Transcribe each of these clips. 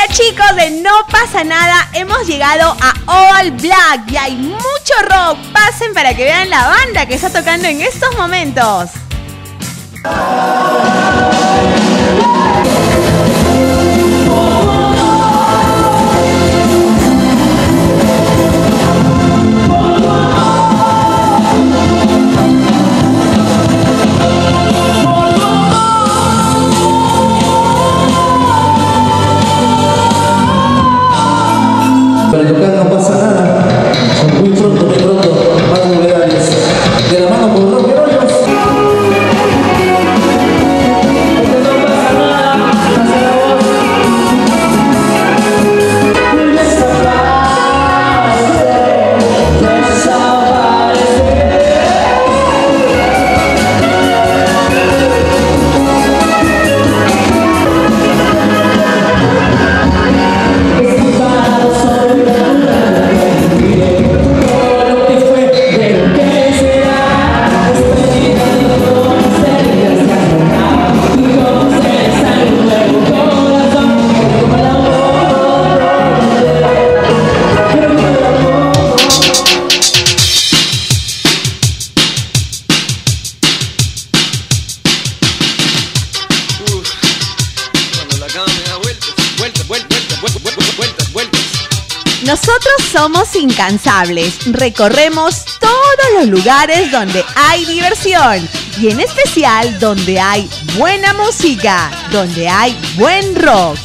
Hola chicos de No Pasa Nada, hemos llegado a All Black y hay mucho rock. Pasen para que vean la banda que está tocando en estos momentos. Para tocar No Pasa Nada, muy pronto, más novedades. De la mano con los guerreros. No pasa nada, hace la voz. Nosotros somos incansables, recorremos todos los lugares donde hay diversión y en especial donde hay buena música, donde hay buen rock.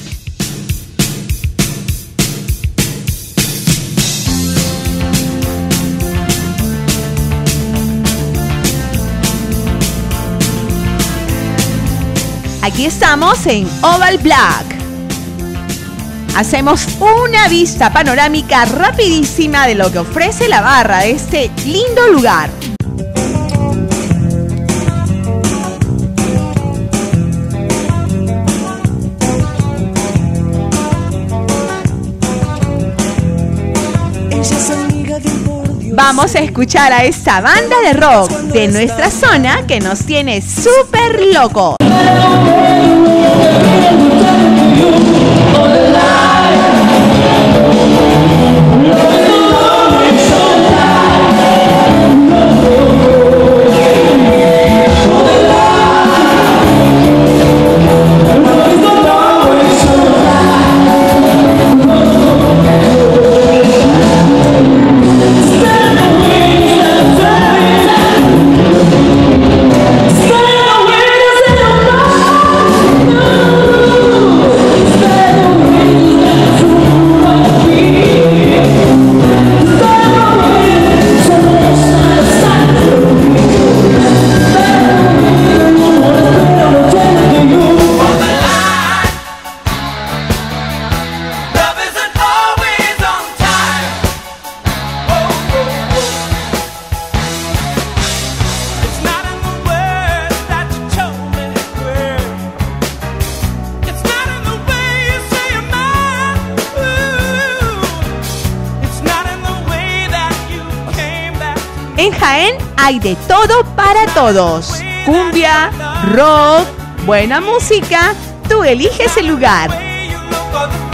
Aquí estamos en Oval Black. Hacemos una vista panorámica rapidísima de lo que ofrece la barra de este lindo lugar. Vamos a escuchar a esta banda de rock de nuestra zona que nos tiene súper locos. En Jaén hay de todo para todos. Cumbia, rock, buena música, tú eliges el lugar.